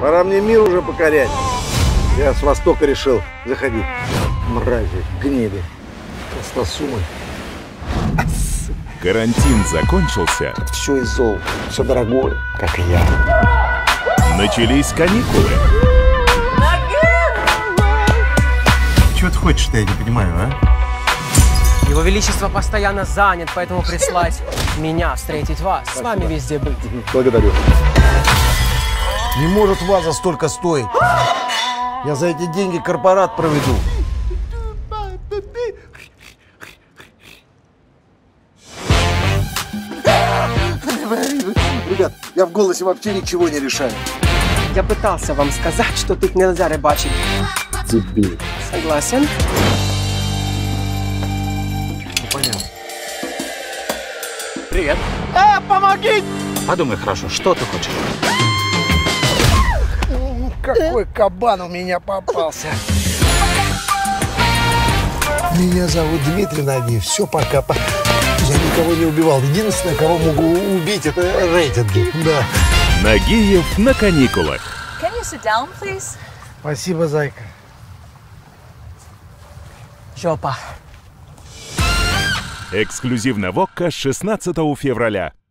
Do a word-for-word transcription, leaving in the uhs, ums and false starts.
Пора мне мир уже покорять. Я с востока решил заходить. Мрази, гнили, толстосумы. Карантин закончился. Все из зол, все дорогое, как и я. Начались каникулы. Чего ты хочешь-то, я не понимаю, а? Его Величество постоянно занят, поэтому прислать меня встретить вас. С вами везде быть. Благодарю. Не может ваза столько стоить. Я за эти деньги корпорат проведу. Ребят, я в голосе вообще ничего не решаю. Я пытался вам сказать, что тут нельзя рыбачить. Дебил. Согласен? Ну, понятно. Привет. А, помоги! Подумай хорошо, что ты хочешь? Какой кабан у меня попался. Меня зовут Дмитрий Нагиев. Все, пока. Я никого не убивал. Единственное, кого могу убить, это рейтинги. Да. Нагиев на каникулах. Can you sit down, please? Спасибо, зайка. Жопа. Эксклюзивно в ОККО с шестнадцатого февраля.